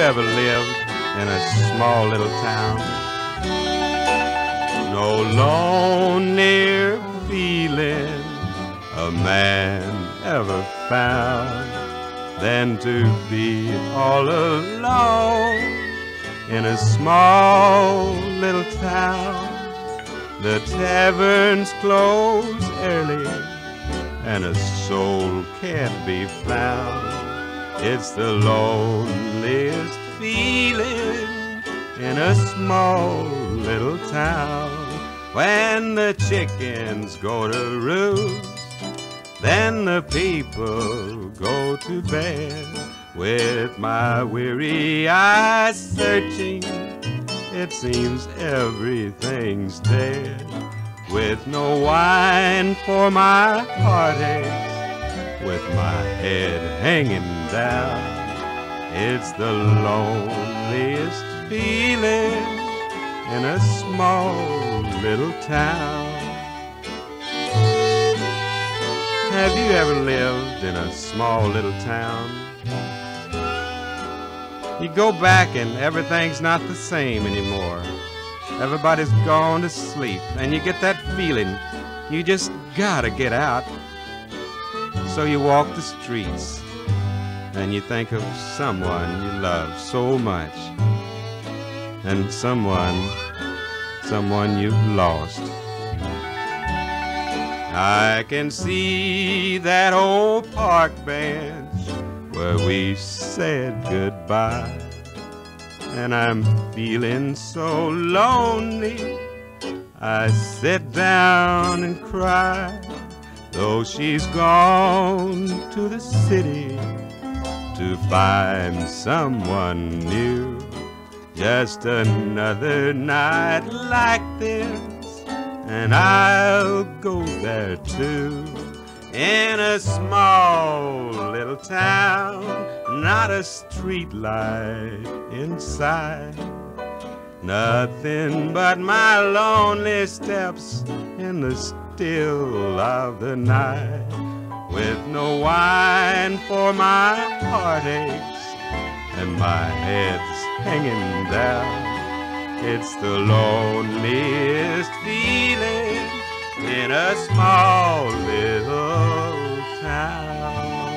ever lived in a small little town? No lonelier feeling a man ever found than to be all alone in a small little town. The taverns close early and a soul can't be found. It's the loneliest feeling in a small little town. When the chickens go to roost, then the people go to bed. With my weary eyes searching, it seems everything's dead. With no wine for my heartaches, with my head hanging down, it's the loneliest feeling in a small little town. Have you ever lived in a small little town? You go back and everything's not the same anymore. Everybody's gone to sleep, and you get that feeling you just gotta get out. So you walk the streets and you think of someone you love so much, and someone you've lost. I can see that old park bench where we said goodbye, and I'm feeling so lonely. I sit down and cry, though she's gone to the city to find someone new. Just another night like this, and I'll go there too. In a small little town, not a street light inside, nothing but my lonely steps in the still of the night. With no wine for my heartaches and my head's hanging down, it's the loneliest feeling in a small little town.